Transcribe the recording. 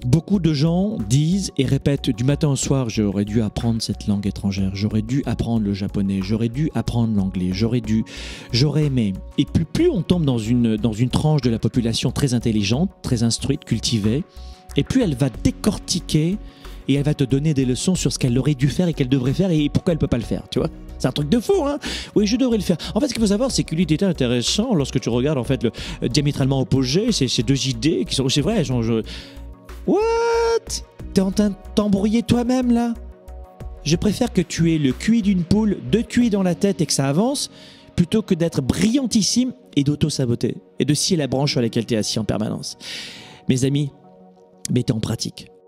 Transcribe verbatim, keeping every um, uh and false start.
Beaucoup de gens disent et répètent du matin au soir, j'aurais dû apprendre cette langue étrangère, j'aurais dû apprendre le japonais, j'aurais dû apprendre l'anglais, j'aurais dû, j'aurais aimé. Et plus, plus on tombe dans une, dans une tranche de la population très intelligente, très instruite, cultivée, et plus elle va décortiquer et elle va te donner des leçons sur ce qu'elle aurait dû faire et qu'elle devrait faire et pourquoi elle ne peut pas le faire, tu vois. C'est un truc de fou, hein. Oui, je devrais le faire. En fait, ce qu'il faut savoir, c'est qu'il était intéressant lorsque tu regardes en fait le euh, diamétralement opposé, ces, ces deux idées qui sont, c'est vrai, genre, je... What? T'es en train de t'embrouiller toi-même là? Je préfère que tu aies le Q I d'une poule, deux Q I dans la tête et que ça avance, plutôt que d'être brillantissime et d'auto-saboter et de scier la branche sur laquelle tu es assis en permanence. Mes amis, mettez en pratique.